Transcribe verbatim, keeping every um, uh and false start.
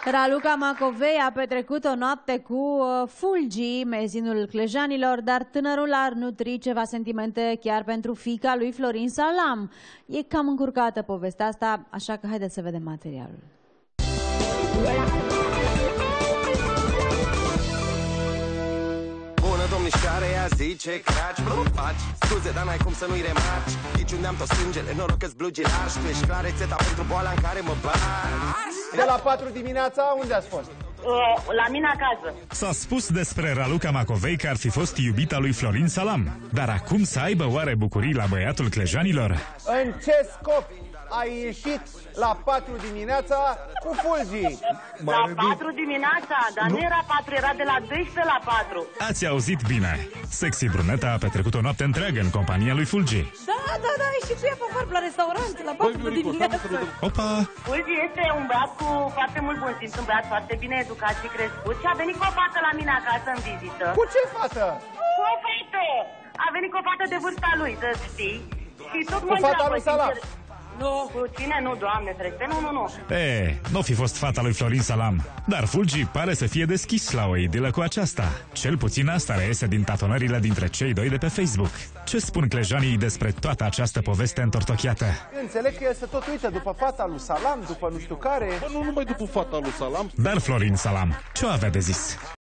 Raluca Macovei a petrecut o noapte cu uh, Fulgi, mezinul clejanilor, dar tânărul ar nutri ceva sentimente chiar pentru fiica lui Florin Salam. E cam încurcată povestea asta, așa că haideți să vedem materialul. Bună domnișoare, ea zice craci, nu faci scuze, dar n-ai cum să nu-i remarci. Aici unde am tot sângele, noroc că-s blugilar și tu ești clar rețeta pentru boala în care mă bagi. De la patru dimineața, unde ați fost? Uh, la mine acasă. S-a spus despre Raluca Macovei că ar fi fost iubita lui Florin Salam. Dar acum să aibă oare bucurii la băiatul clejanilor? În ce scop ai ieșit la patru dimineața cu Fulgi? La patru dimineața, dar nu era patru, era de la doisprezece la patru. Ați auzit bine. Sexy bruneta a petrecut o noapte întreagă în compania lui Fulgi. Da, da, da, și cu ea pe afară la restaurant, la patru dimineața. Opa! Fulgi este un băiat cu foarte mult bun simț, un băiat foarte bine educat și crescut și a venit cu o fată la mine acasă în vizită. Cu ce fată? Cu o fată! A venit cu o fată de vârsta lui, să știi. Și tot Cu fata lui Salam? Nu, cu cine? Nu, Doamne ferește, nu, nu, nu. E, n-o fi fost fata lui Florin Salam. Dar Fulgi pare să fie deschis la o idilă cu aceasta. Cel puțin asta reiese din tatonările dintre cei doi de pe Facebook. Ce spun clejanii despre toată această poveste întortocheată? Înțeleg că el se tot uită după fata lui Salam, după nu știu care. Bă, nu numai după fata lui Salam. Dar Florin Salam, ce avea de zis?